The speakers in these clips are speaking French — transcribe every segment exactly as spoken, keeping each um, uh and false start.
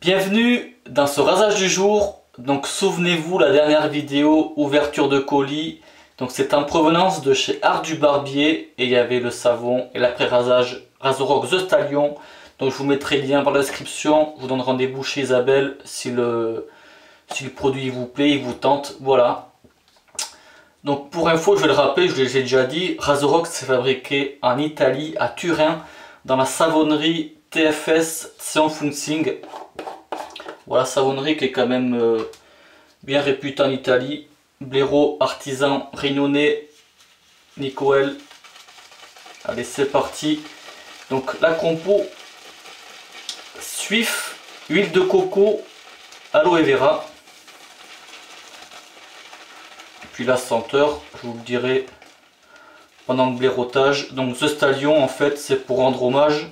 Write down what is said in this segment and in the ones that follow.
Bienvenue dans ce rasage du jour. Donc souvenez-vous la dernière vidéo ouverture de colis. Donc c'est en provenance de chez Art du Barbier et il y avait le savon et l'après-rasage Razorock The Stallion. Donc je vous mettrai le lien dans la description. Je vous donne rendez-vous chez Isabelle si le, si le produit vous plaît, il vous tente. Voilà. Donc pour info, je vais le rappeler, je l'ai déjà dit, Razorock s'est fabriqué en Italie, à Turin, dans la savonnerie T F S Tsion Funzing. Voilà, savonnerie qui est quand même euh, bien réputée en Italie. Blaireau, artisan, Rignonnet, Nicoel. Allez, c'est parti. Donc la compo, Suif, huile de coco, aloe vera. Puis la senteur, je vous le dirai pendant le blaireautage. Donc The Stallion, en fait, c'est pour rendre hommage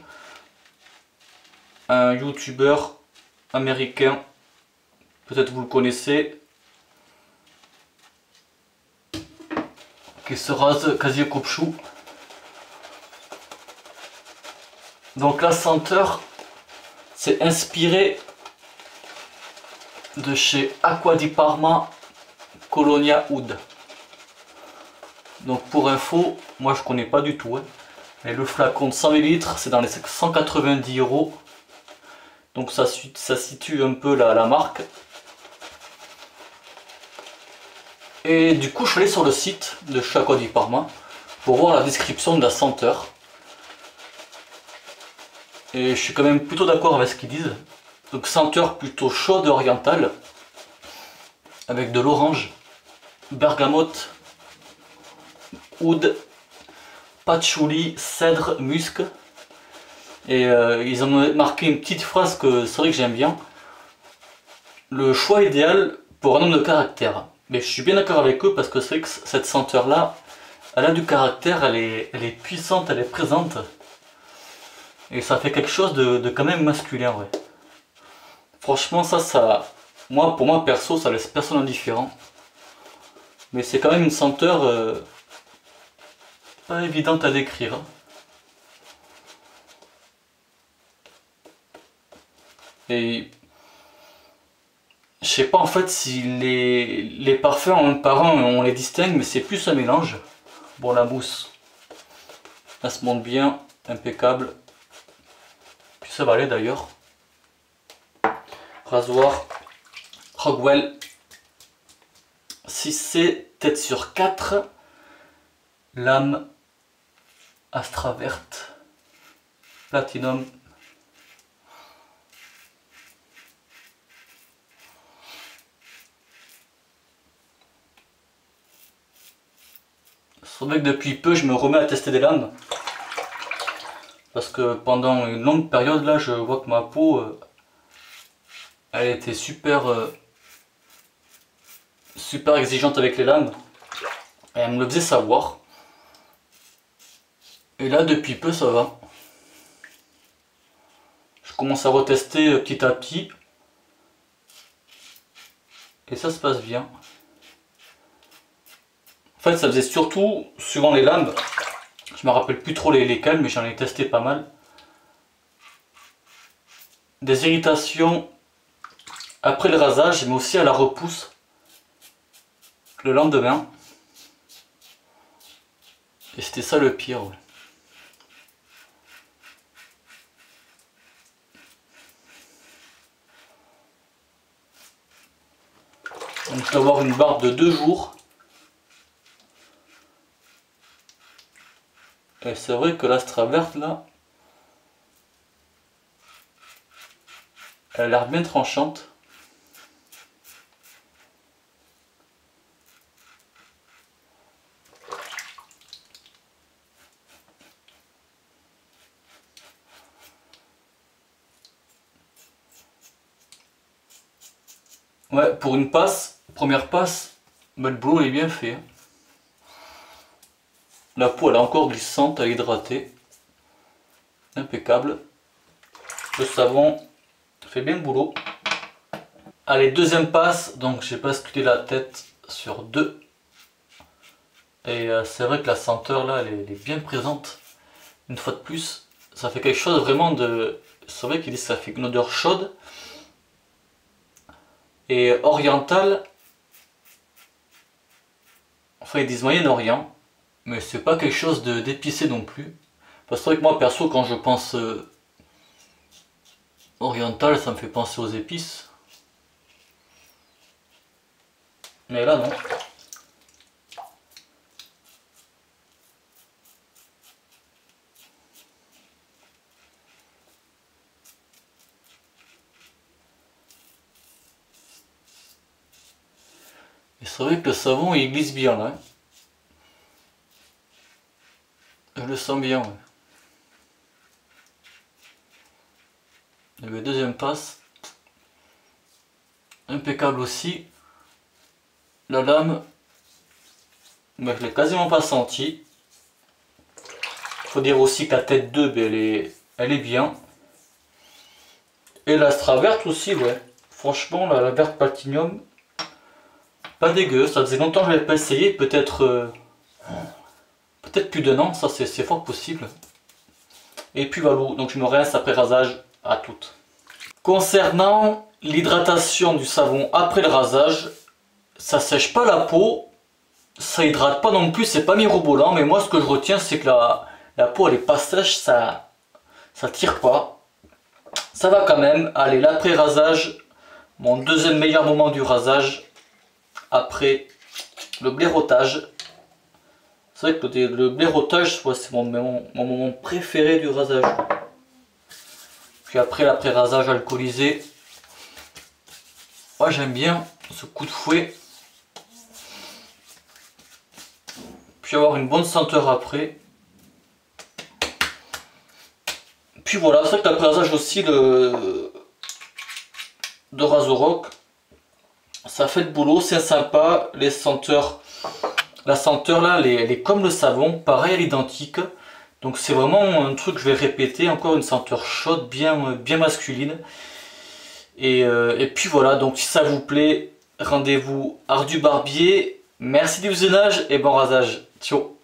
à un youtubeur américain, peut-être vous le connaissez, qui se rase quasi coupe-chou. Donc la senteur, c'est inspiré de chez Acqua di Parma Colonia Oud. Donc pour info, moi je connais pas du tout, hein. Mais le flacon de cent millilitres, c'est dans les cent quatre-vingt-dix euros. Donc ça, ça situe un peu la, la marque. Et du coup je suis allé sur le site de chez Acqua di Parma pour voir la description de la senteur. Et je suis quand même plutôt d'accord avec ce qu'ils disent. Donc senteur plutôt chaude orientale, avec de l'orange, bergamote, oud, patchouli, cèdre, musc. Et euh, ils ont marqué une petite phrase que c'est vrai que j'aime bien. Le choix idéal pour un homme de caractère. Mais je suis bien d'accord avec eux parce que c'est vrai que cette senteur là, elle a du caractère, elle est, elle est puissante, elle est présente. Et ça fait quelque chose de, de quand même masculin, ouais. Franchement ça, ça, moi pour moi perso, ça laisse personne indifférent. Mais c'est quand même une senteur euh, pas évidente à décrire. Et je sais pas en fait si les, les parfums en un par un on les distingue, mais c'est plus un mélange. Bon, la mousse, elle se monte bien, impeccable. Puis ça va aller d'ailleurs. Rasoir Rockwell six C, tête sur quatre, lame Astra verte, platinum. C'est vrai que depuis peu je me remets à tester des lames parce que pendant une longue période là je vois que ma peau euh, elle était super euh, super exigeante avec les lames et elle me le faisait savoir, et là depuis peu ça va, je commence à retester petit à petit et ça se passe bien. En fait ça faisait surtout, suivant les lames, je me rappelle plus trop les, lesquelles, mais j'en ai testé pas mal, des irritations après le rasage, mais aussi à la repousse le lendemain. Et c'était ça le pire, ouais. Donc je dois avoir une barbe de deux jours. Et c'est vrai que l'Astra verte là, elle a l'air bien tranchante. Ouais, pour une passe, première passe, bah, le boulot est bien fait. La peau elle est encore glissante, elle est hydratée. Impeccable. Le savon fait bien le boulot. Allez, deuxième passe, donc j'ai basculé la tête sur deux. Et euh, c'est vrai que la senteur là, elle est, elle est bien présente. Une fois de plus, ça fait quelque chose vraiment de... C'est vrai qu'ils disent que ça fait une odeur chaude, Et oriental, enfin ils disent Moyen-Orient, mais c'est pas quelque chose de d'épicé non plus. Parce que moi perso, quand je pense euh, oriental, ça me fait penser aux épices. Mais là non. Et c'est vrai que le savon il glisse bien là. Je le sens bien. Ouais. Et le deuxième passe. Impeccable aussi. La lame, ben, je l'ai quasiment pas senti. Il faut dire aussi que la tête deux, ben, elle, est, elle est bien. Et l'astra verte aussi, ouais. Franchement, la, la verte platinium, pas dégueu. Ça faisait longtemps que je l'avais pas essayé. Peut-être euh, peut-être plus d'un an, ça c'est fort possible. Et puis voilà, donc je me rince après rasage à toutes. Concernant l'hydratation du savon après le rasage, ça sèche pas la peau, ça hydrate pas non plus, c'est pas mirobolant, mais moi ce que je retiens c'est que la, la peau elle est pas sèche, ça, ça tire pas. Ça va quand même. Allez, l'après-rasage, mon deuxième meilleur moment du rasage, après le blaireautage. C'est vrai que le, le blaireautage, c'est mon, mon, mon moment préféré du rasage. Puis après l'après-rasage alcoolisé, moi j'aime bien ce coup de fouet. Puis avoir une bonne senteur après. Puis voilà, c'est vrai que l'après-rasage aussi de, de Razorock, ça fait le boulot, c'est sympa. Les senteurs, la senteur là, elle est, elle est comme le savon, pareil à l'identique. Donc c'est vraiment un truc que je vais répéter, encore une senteur chaude, bien, bien masculine. Et, euh, et puis voilà, donc si ça vous plaît, rendez-vous Art du Barbier. Merci du visionnage et bon rasage. Ciao.